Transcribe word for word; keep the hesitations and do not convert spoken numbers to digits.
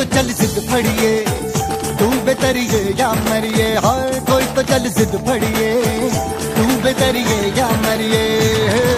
तो चल जिद फड़िए, तू बेतरिए या मरिए, हाय कोई तो चल जिद फड़िए, तू बेतरिए या मरिए।